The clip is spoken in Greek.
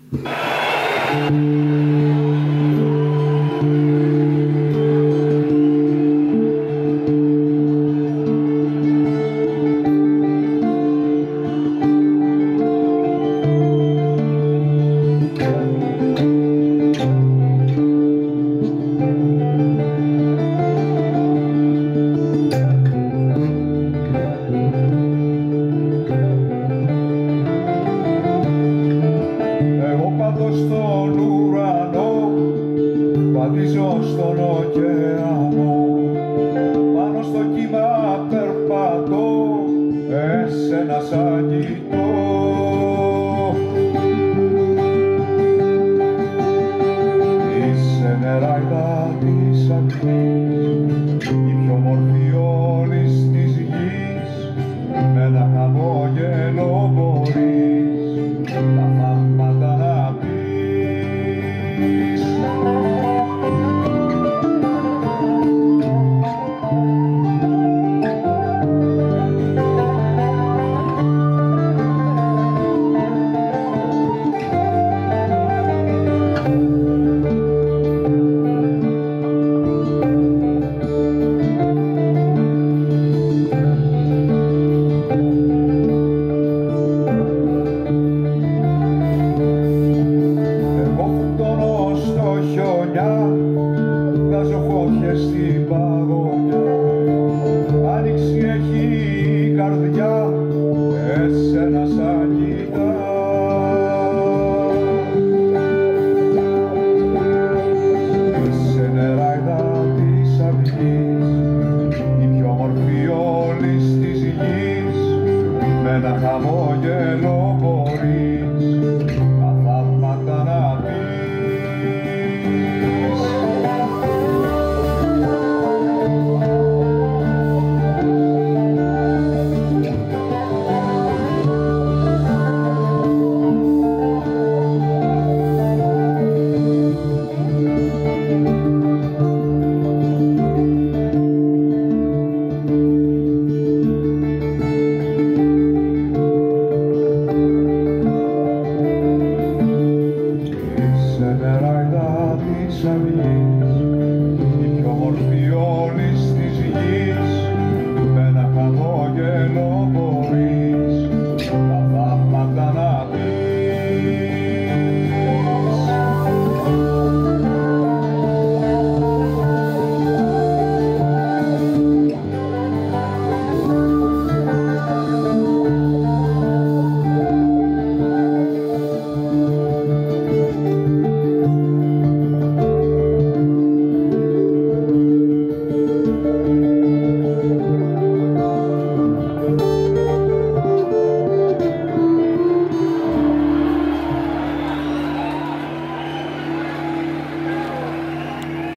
Στον ουρανό, βαδίζω στον ωκεανό, πάνω στο κύμα περπατώ, εσένα σαν κοιτώ. Είσαι νεράιδα της αυγής, η πιο μορφή όλης της γης, με ένα χαμόγελο μπορείς τα θαύματα να πεις. Βγάζω φωτιές στην παγωνιά, άνοιξη έχει η καρδιά, εσένα σαν κοιτά. Είσαι νεράιδα της αυγής, η πιο όμορφη όλης της γης, με ένα χαμόγελο μπορείς